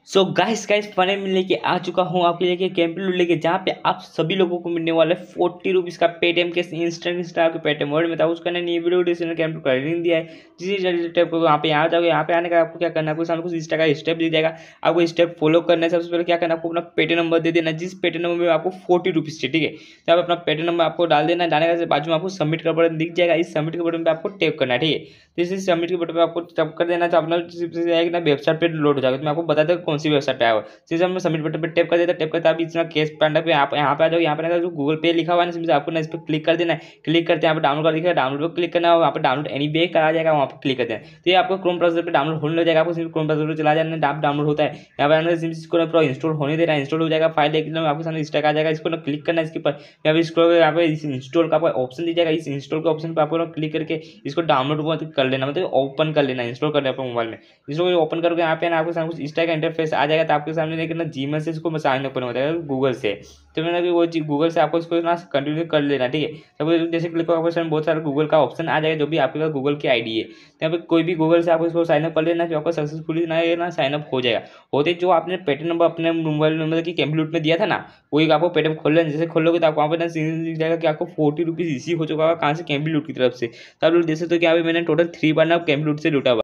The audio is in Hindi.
सो गाइस गाइस फाइनली मैं लेके आ चुका हूँ आपके लिए कैंपलूट लेके, जहाँ पे आप सभी लोगों को मिलने वाला है 40 रुपीज़ का पेटीएम के इंस्टेंट आपके पेटीएम वर्ड में था। उसका न्यू वीडियो डिस्क्रिप्शन कैंपलूट कर लिंक दिया है। जिस स्टेप को यहाँ पे आ जाओगे, यहाँ पे आने का आपको क्या करना है, आपको सामने कुछ इस तरह का स्टेप दिख जाएगा। आपको स्टेप फॉलो करना है। सबसे पहले क्या करना है, आपको अपना पेटीएम नंबर दे देना, जिस पेटीएम नंबर में आपको 40 रुपीज़ चाहिए, ठीक है। तो आप अपना पेटीएम नंबर आपको डाल देना। डालने के बाजू में आपको सबमिट का बटन दिख जाएगा। इस सबमिट के बटन पर आपको टैप करना है, ठीक है। तो इस सबमिट के बटन पर आपको टैप कर देना, तो अपना वेबसाइट पर लोड हो जाएगा। तो मैं आपको बता दूँ कौन सी वेबसाइट पे आया। जैसे हम सबमिट बटन पे टैप कर देते हैं, टैप करते आप इतना कैश पैंडा पे आप यहाँ पे आ जाओ। यहाँ पे जो गूगल पे लिखा हुआ है ना, सिंपल आपको ना इस पर क्लिक कर देना है। क्लिक करते हैं यहाँ पे डाउनलोड का लिखा है, डाउनलोड पर क्लिक करना है। वहाँ पे डाउनलोड एनी वे का आ जाएगा, वहाँ पे क्लिक करते हैं तो ये आपको क्रोम ब्राउजर पे डाउनलोड होने लग जाएगा। आपको सिर्फ क्रोम ब्राउजर पे चला जाना है, डाउनलोड होता है। यहाँ पे आने इसको पूरा इंस्टॉल होने देना है। इंस्टॉल हो जाएगा, फाइल एकदम आपके सामने इस तरह आ जाएगा। इसको ना क्लिक करना है इसके ऊपर। यहाँ पे स्क्रॉल यहाँ पे इंस्टॉल का ऑप्शन दी जाएगा। इस इंस्टॉल के ऑप्शन पर आपको क्लिक करके इसको डाउनलोड कर लेना, मतलब ओपन कर लेना, इंस्टॉल कर लेना अपने मोबाइल में। इसको ओपन करके यहाँ पे ना आपके सामने कुछ इस तरह का इंटरफेस आ जाएगा। तो आपके सामने लेकिन ना जीमेल से इसको साइन अप करना होता है गूगल से। तो मैंने वो गूगल से आपको इसको ना कंटिन्यू कर लेना, ठीक है। तब जैसे क्लिक करो, आपके सामने बहुत सारा गूगल का ऑप्शन आ जाएगा, जो भी आपके पास गूगल की आईडी है। तो यहाँ पे कोई भी गूगल से आपको इसको साइन अप कर लेना, जो आपका सक्सेसफुली ना साइन अप हो जाएगा। होते जो आपने पेटीएम नंबर अपने मोबाइल नंबर की कैंपलूट में दिया था ना, वही आपको पेटीएम खोल लेना। जैसे खोलोगे तो आपको वहाँ पर ना दिख जाएगा कि आपको 40 रुपीज़ इसी हो चुका होगा, कहाँ से कैंपलूट की तरफ से। तब लोग जैसे तो क्या मैंने टोटल 3 बार ना कैंपलूट से लूटा हुआ।